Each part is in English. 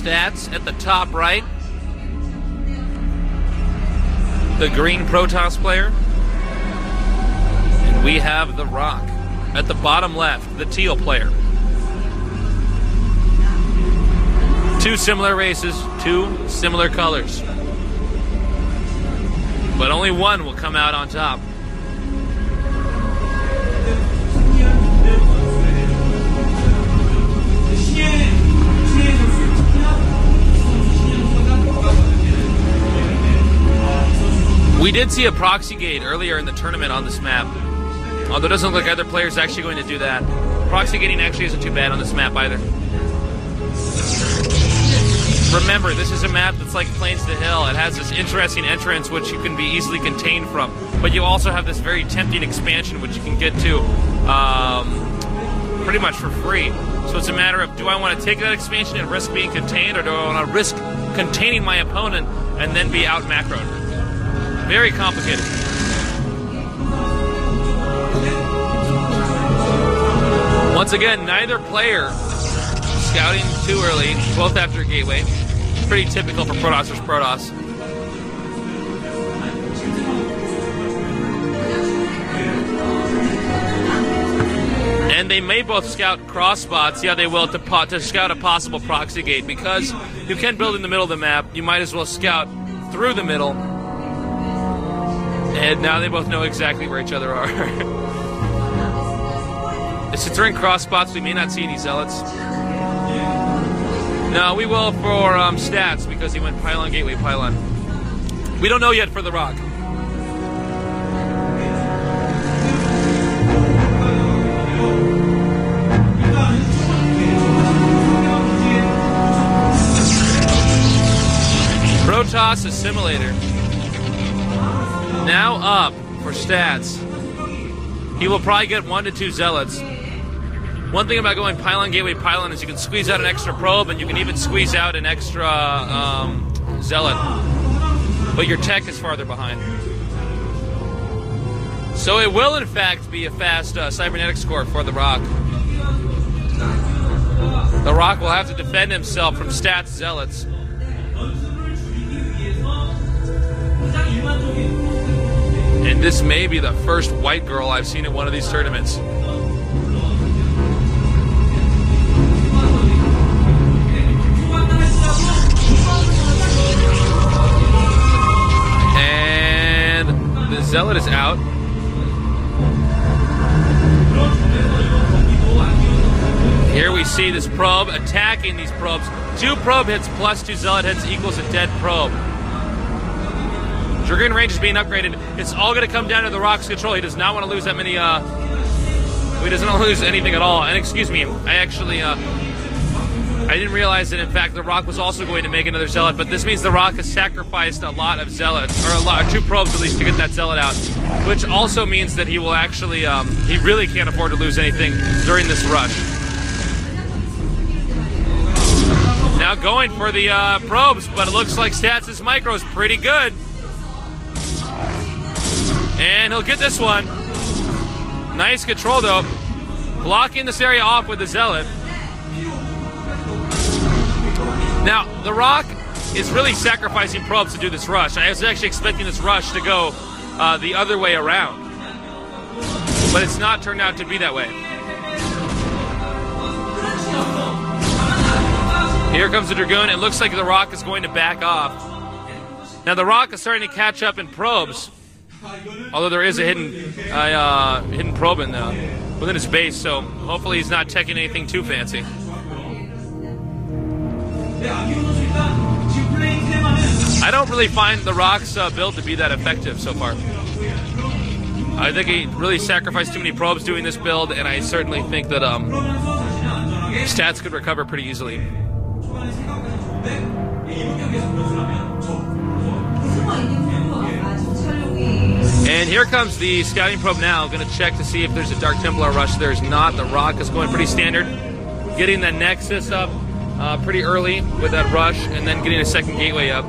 Stats at the top right. The green Protoss player. And we have the Rock at the bottom left, the teal player. Two similar races, two similar colors. But only one will come out on top. We did see a proxy gate earlier in the tournament on this map. Although it doesn't look like either player is actually going to do that. Proxy gating actually isn't too bad on this map either. Remember, this is a map that's like Plains to Hill. It has this interesting entrance which you can be easily contained from. But you also have this very tempting expansion which you can get to pretty much for free. So it's a matter of, do I want to take that expansion and risk being contained, or do I want to risk containing my opponent and then be out macroed? Very complicated. Once again, neither player scouting too early, both after a gateway. Pretty typical for Protoss versus Protoss. And they may both scout cross spots. Yeah, they will, to scout a possible proxy gate, because you can build in the middle of the map. You might as well scout through the middle. And now they both know exactly where each other are. Since they're in cross spots, we may not see any zealots. No, we will for stats, because he went pylon, gateway, pylon. We don't know yet for the Rock. Protoss Assimilator. Now up for stats. He will probably get 1 to 2 zealots. One thing about going pylon, gateway, pylon is you can squeeze out an extra probe, and you can even squeeze out an extra zealot. But your tech is farther behind. So it will in fact be a fast cybernetic score for the Rock. The Rock will have to defend himself from stats zealots. And this may be the first white girl I've seen in one of these tournaments. And the zealot is out. Here we see this probe attacking these probes. 2 probe hits plus 2 zealot hits equals a dead probe. Dragoon range is being upgraded. It's all going to come down to the Rock's control. He does not want to lose that many. He doesn't want to lose anything at all. And excuse me, I actually, I didn't realize that in fact the Rock was also going to make another zealot. But this means the Rock has sacrificed a lot of zealots, or 2 probes at least, to get that zealot out. Which also means that he will actually, he really can't afford to lose anything during this rush. Now going for the probes, but it looks like Stats' micro is pretty good. And he'll get this one. Nice control, though. Blocking this area off with the zealot. Now, the Rock is really sacrificing probes to do this rush. I was actually expecting this rush to go the other way around. But it's not turned out to be that way. Here comes the Dragoon. It looks like the Rock is going to back off. Now, the Rock is starting to catch up in probes. Although there is a hidden probe within his base, so hopefully he's not teching anything too fancy. I don't really find the Rock's build to be that effective so far. I think he really sacrificed too many probes doing this build, and I certainly think that Stats could recover pretty easily. And here comes the scouting probe now. Going to check to see if there's a Dark Templar rush. There's not. The Rock is going pretty standard. Getting the Nexus up pretty early with that rush, and then getting a second gateway up.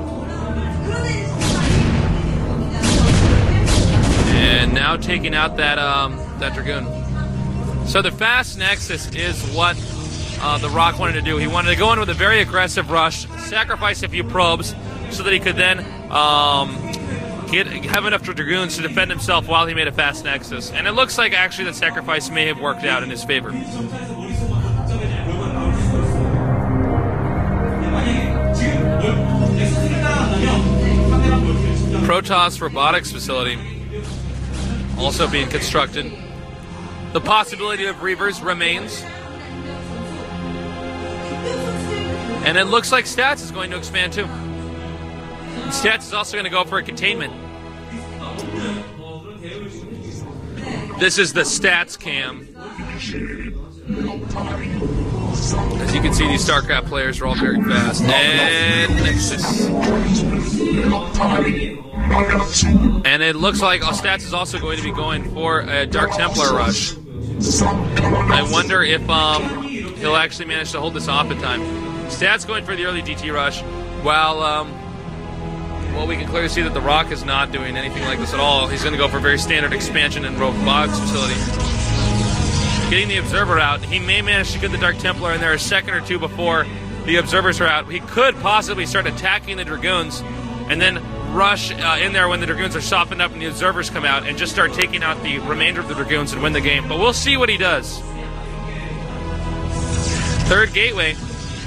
And now taking out that Dragoon. So the fast Nexus is what the Rock wanted to do. He wanted to go in with a very aggressive rush, sacrifice a few probes, so that he could then have enough Dragoons to defend himself while he made a fast Nexus. And it looks like actually that sacrifice may have worked out in his favor. Protoss Robotics Facility also being constructed. The possibility of Reavers remains. And it looks like Stats is going to expand too. Stats is also going to go for a containment. This is the Stats cam. As you can see, these StarCraft players are all very fast. And Nexus. And it looks like Stats is also going to be going for a Dark Templar rush. I wonder if he'll actually manage to hold this off in time. Stats going for the early DT rush, while well, we can clearly see that the Rock is not doing anything like this at all. He's going to go for a very standard expansion and robotics facility. Getting the Observer out, he may manage to get the Dark Templar in there a second or two before the Observers are out. He could possibly start attacking the Dragoons and then rush in there when the Dragoons are softened up and the Observers come out and just start taking out the remainder of the Dragoons and win the game. But we'll see what he does. Third gateway.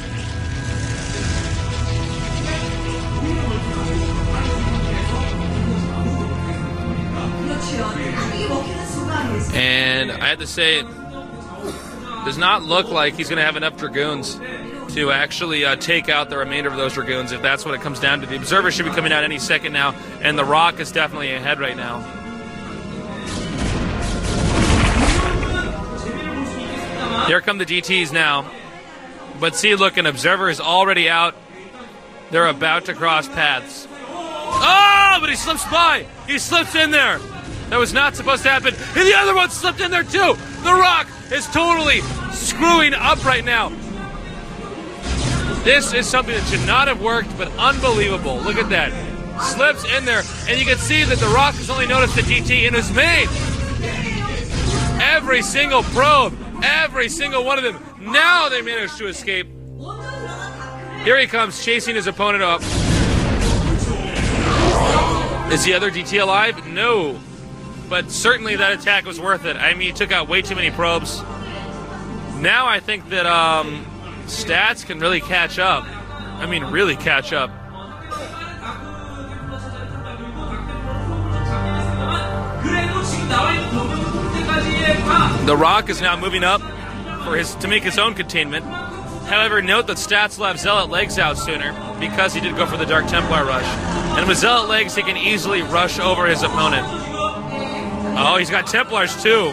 And I have to say, it does not look like he's going to have enough Dragoons to actually take out the remainder of those Dragoons, if that's what it comes down to. The Observer should be coming out any second now, and the Rock is definitely ahead right now. Here come the DTs now. But see, look, an Observer is already out. They're about to cross paths. Oh, but he slips by. He slips in there. That was not supposed to happen. And the other one slipped in there too. The Rock is totally screwing up right now. This is something that should not have worked, but unbelievable. Look at that. Slips in there, and you can see that the Rock has only noticed the DT in his main. Every single probe, every single one of them. Now they managed to escape. Here he comes, chasing his opponent up. Is the other DT alive? No. But certainly that attack was worth it. I mean, he took out way too many probes. Now I think that Stats can really catch up. I mean, really catch up. The Rock is now moving up to make his own containment. However, note that Stats will have Zealot legs out sooner because he did go for the Dark Templar rush. And with Zealot legs, he can easily rush over his opponent. Oh, he's got Templars too.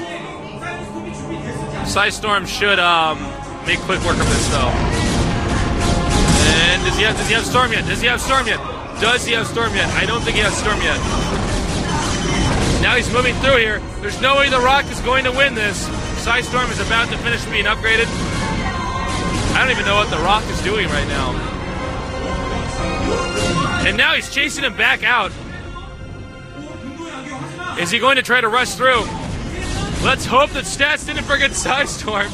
Psystorm should make quick work of this though. And does he have Storm yet? Does he have Storm yet? Does he have Storm yet? I don't think he has Storm yet. Now he's moving through here. There's no way the Rock is going to win this. Psystorm is about to finish being upgraded. I don't even know what the Rock is doing right now. And now he's chasing him back out. Is he going to try to rush through? Let's hope that Stats didn't forget Psystorm.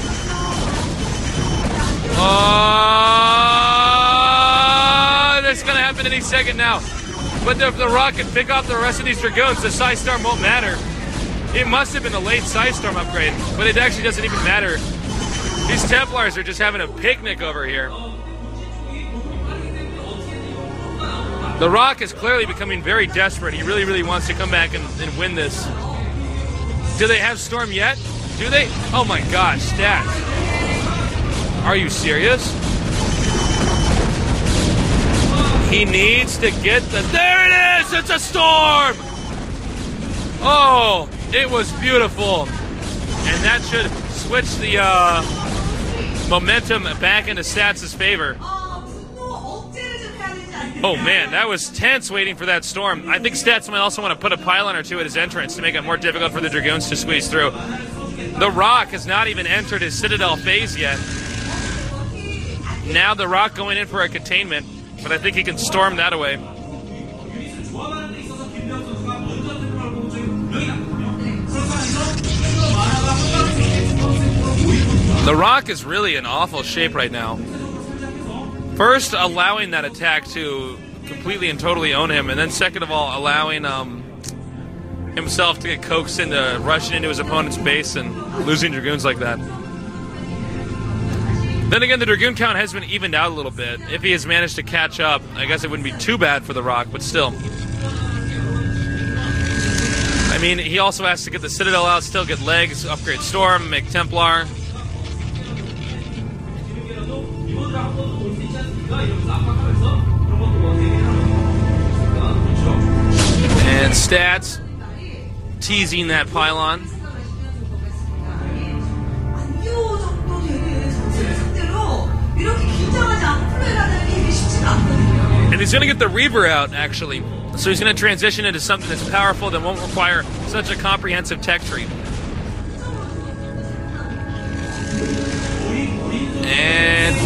That's going to happen any second now. But if the Rock can pick off the rest of these Dragoons, the Psystorm won't matter. It must have been a late Psystorm upgrade, but it actually doesn't even matter. These Templars are just having a picnic over here. The Rock is clearly becoming very desperate. He really, really wants to come back and win this. Do they have Storm yet? Do they? Oh my gosh, Stats. Are you serious? He needs to get the... There it is! It's a Storm! Oh, it was beautiful. And that should switch the momentum back into Stats' favor. Oh man, that was tense waiting for that Storm. I think Stats might also want to put a pylon or two at his entrance to make it more difficult for the Dragoons to squeeze through. The Rock has not even entered his Citadel phase yet. Now the Rock going in for a containment, but I think he can storm that away. The Rock is really in awful shape right now. First, allowing that attack to completely and totally own him, and then second of all, allowing himself to get coaxed into rushing into his opponent's base and losing Dragoons like that. Then again, the Dragoon count has been evened out a little bit. If he has managed to catch up, I guess it wouldn't be too bad for the Rock, but still. I mean, he also has to get the Citadel out, still get legs, upgrade Storm, make Templar. And stats, teasing that pylon. And he's going to get the Reaver out, actually. So he's going to transition into something that's powerful that won't require such a comprehensive tech tree. And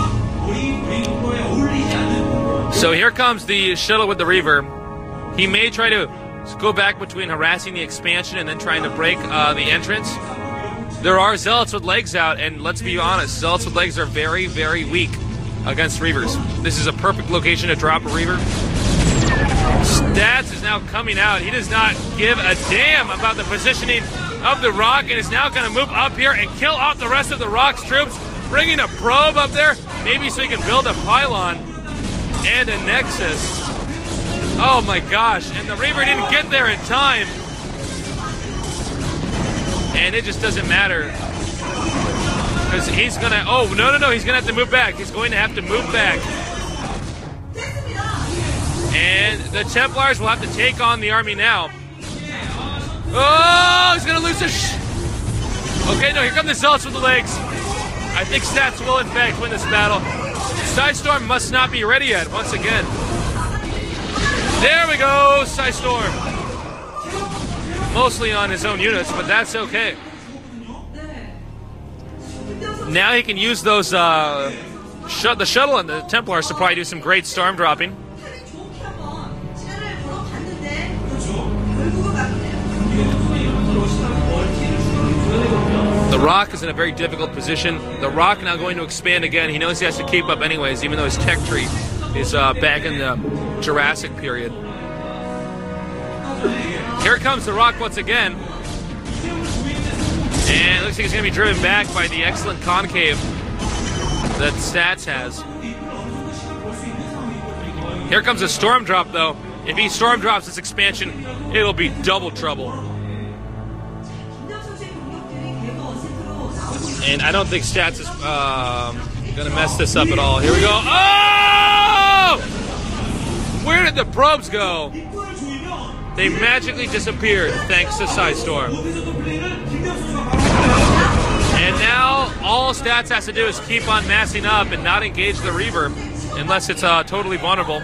so here comes the shuttle with the Reaver. He may try to go back between harassing the expansion and then trying to break the entrance. There are Zealots with legs out, and let's be honest, Zealots with legs are very, very weak against Reavers. This is a perfect location to drop a Reaver. Stats is now coming out. He does not give a damn about the positioning of the Rock and is now going to move up here and kill off the rest of the Rock's troops, bringing a probe up there, maybe so he can build a pylon and a Nexus. Oh my gosh, and the Reaver didn't get there in time. And it just doesn't matter. Because he's going to, oh, no, he's going to have to move back. He's going to have to move back. And the Templars will have to take on the army now. Oh, he's going to lose okay, no, here come the Zealots with the legs. I think Stats will, in fact, win this battle. Psystorm must not be ready yet, once again. There we go, Psystorm. Mostly on his own units, but that's okay. Now he can use those, the shuttle and the Templars to probably do some great storm dropping. The Rock is in a very difficult position. The Rock now going to expand again. He knows he has to keep up anyways, even though his tech tree is back in the Jurassic period. Here comes the Rock once again. And it looks like he's going to be driven back by the excellent concave that Stats has. Here comes a storm drop, though. If he storm drops this expansion, it'll be double trouble. And I don't think Stats is going to mess this up at all. Here we go. Oh! Where did the probes go? They magically disappeared thanks to Psystorm. And now all Stats has to do is keep on massing up and not engage the Reaver unless it's totally vulnerable.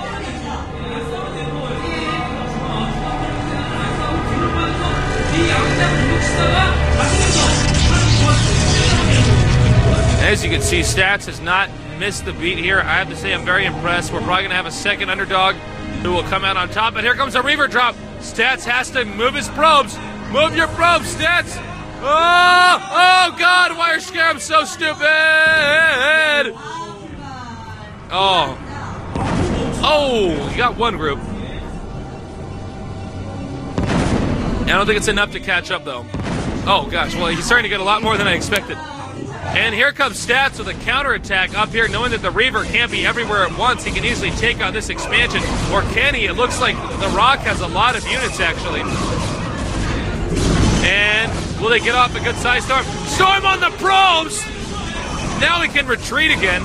As you can see, Stats has not missed the beat here. I have to say I'm very impressed. We're probably going to have a second underdog who will come out on top. But here comes a Reaver drop. Stats has to move his probes. Move your probes, Stats. Oh God, why are Scarabs so stupid? Oh, you got one group. I don't think it's enough to catch up, though. Oh, gosh, well, he's starting to get a lot more than I expected. And here comes Stats with a counterattack up here, knowing that the Reaver can't be everywhere at once. He can easily take out this expansion. Or can he? It looks like the Rock has a lot of units, actually. And will they get off a good size storm? Storm on the probes! Now he can retreat again.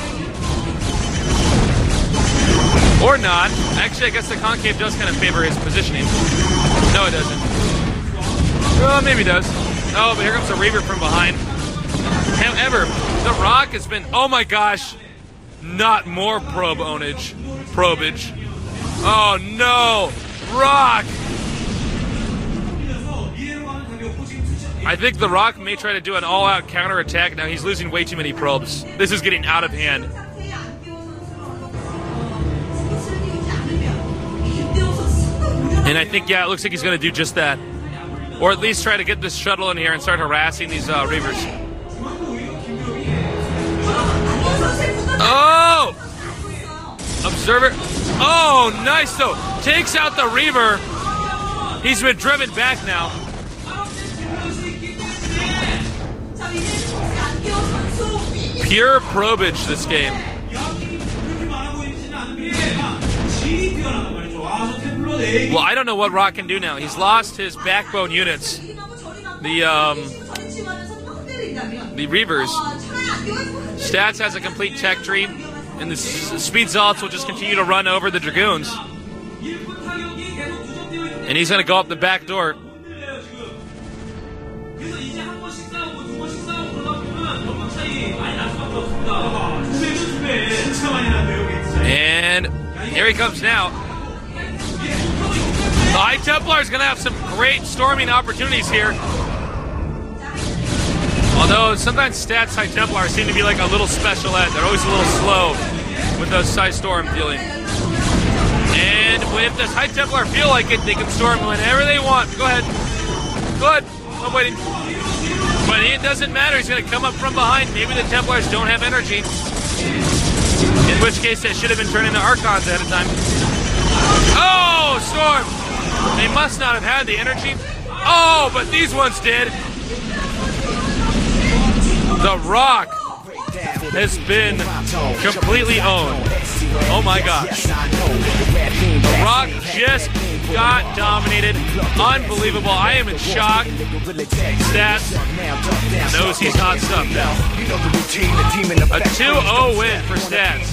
Or not. Actually, I guess the concave does kind of favor his positioning. No, it doesn't. Oh, maybe it does. Oh, but here comes the Reaver from behind. However, the Rock has been, oh my gosh, not more probage. Oh no, Rock! I think the Rock may try to do an all-out counterattack. Now he's losing way too many probes. This is getting out of hand. And I think, yeah, it looks like he's going to do just that. Or at least try to get this shuttle in here and start harassing these Reavers. Oh! Observer. Oh, nice though. Takes out the Reaver. He's been driven back now. Pure probage this game. Well, I don't know what Rock can do now. He's lost his backbone units. The Reavers. Stats has a complete tech tree, and the Speed Zealots will just continue to run over the Dragoons. And he's going to go up the back door. And here he comes now. The High Templar is going to have some great storming opportunities here. Although sometimes stats High Templar seem to be like a little special ed. They're always a little slow with those Side Storm dealing. And if the High Templar feel like it, they can storm whenever they want. Go ahead. Go ahead. I'm waiting. But it doesn't matter. He's going to come up from behind. Maybe the Templars don't have energy. In which case, they should have been turning to Archons ahead of time. Oh, Storm! They must not have had the energy. Oh, but these ones did. The Rock has been completely owned. Oh my gosh. The Rock just got dominated. Unbelievable. I am in shock. Stats knows he's hot stuff now. A 2-0 win for Stats.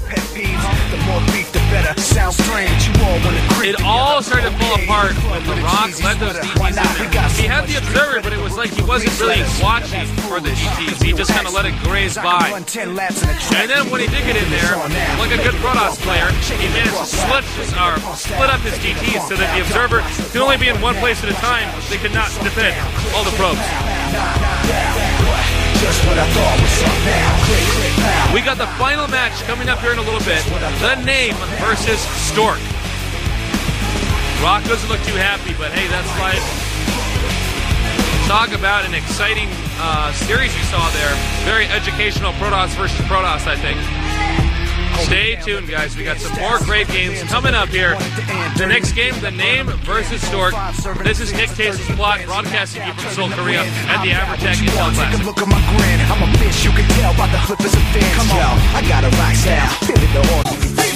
It all started to fall apart when The Rock led those DTs in there. He had the Observer, but it was like he wasn't really watching for the DTs. He just kind of let it graze by. And then when he did get in there, like a good Protoss player, he managed to split up his DTs so that the Observer could only be in one place at a time. They could not defend all the probes. We got the final match coming up here in a little bit. The Name versus Stork. Rock doesn't look too happy, but hey, that's life. Talk about an exciting series you saw there. Very educational Protoss versus Protoss, I think. Stay tuned, guys. We got some more great games coming up here. The next game, The Name versus Stork. This is Nick Tase's Plot, broadcasting you from Seoul, Korea, at the Avertech Intel Classic. Look at my grin. I'm a bitch, you can tell by the flippers and fins. Come on, I got a rock style. Pivot the order.